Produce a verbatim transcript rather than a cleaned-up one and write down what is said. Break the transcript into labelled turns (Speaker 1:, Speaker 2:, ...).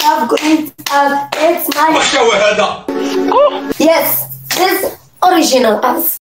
Speaker 1: have great ass. It's my.
Speaker 2: واش هو هذا؟
Speaker 1: Yes, this original ass.